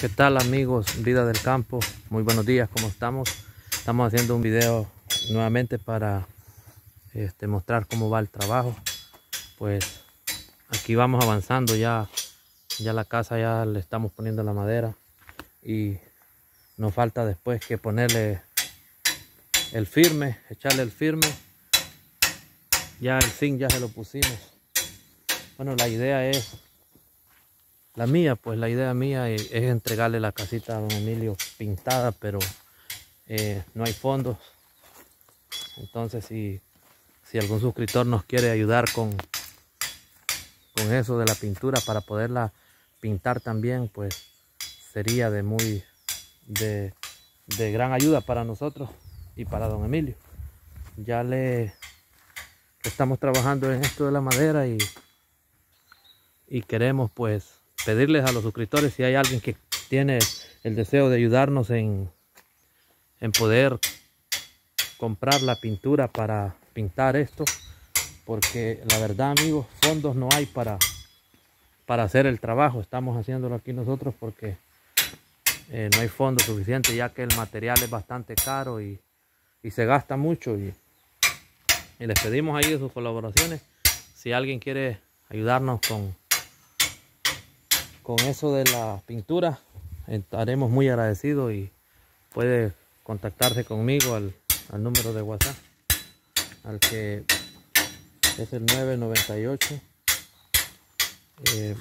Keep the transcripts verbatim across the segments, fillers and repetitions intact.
¿Qué tal, amigos? Vida del campo, muy buenos días, ¿cómo estamos? Estamos haciendo un video nuevamente para este, mostrar cómo va el trabajo. Pues aquí vamos avanzando, ya, ya la casa ya le estamos poniendo la madera y nos falta después que ponerle el firme, echarle el firme. Ya el zinc ya se lo pusimos. Bueno, la idea es La mía, pues la idea mía es, es entregarle la casita a don Emilio pintada, pero eh, no hay fondos. Entonces, si, si algún suscriptor nos quiere ayudar con, con eso de la pintura para poderla pintar también, pues sería de muy de, de gran ayuda para nosotros y para don Emilio. Ya le estamos trabajando en esto de la madera y, y queremos pues pedirles a los suscriptores si hay alguien que tiene el deseo de ayudarnos en, en poder comprar la pintura para pintar esto, porque la verdad, amigos, fondos no hay para, para hacer el trabajo. Estamos haciéndolo aquí nosotros porque eh, no hay fondos suficientes, ya que el material es bastante caro y, y se gasta mucho, y, y les pedimos ahí sus colaboraciones si alguien quiere ayudarnos con Con eso de la pintura. Estaremos muy agradecidos y puede contactarse conmigo al, al número de WhatsApp, al que es el nueve nueve ocho eh,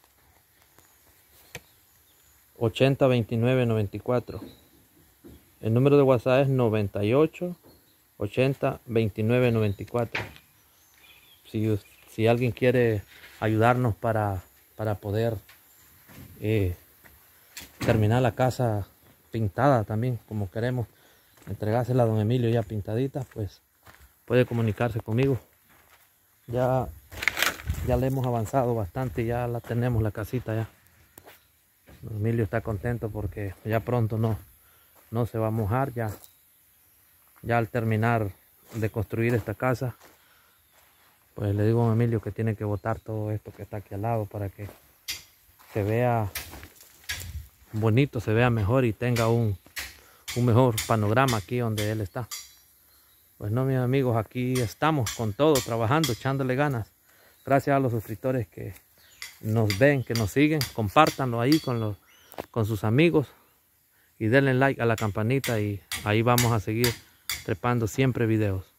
ochenta veintinueve noventa y cuatro. El número de WhatsApp es noventa y ocho ochenta veintinueve noventa y cuatro. Si, si alguien quiere ayudarnos para, para poder Eh, terminar la casa pintada también, como queremos entregársela a don Emilio ya pintadita, pues puede comunicarse conmigo. Ya, ya le hemos avanzado bastante, ya la tenemos la casita ya. Don Emilio está contento porque ya pronto no, no se va a mojar. Ya, ya al terminar de construir esta casa, pues le digo a don Emilio que tiene que botar todo esto que está aquí al lado para que se vea bonito, se vea mejor y tenga un, un mejor panorama aquí donde él está. Pues no, mis amigos, aquí estamos con todo, trabajando, echándole ganas. Gracias a los suscriptores que nos ven, que nos siguen. Compártanlo ahí con, los, con sus amigos y denle like a la campanita, y ahí vamos a seguir trepando siempre videos.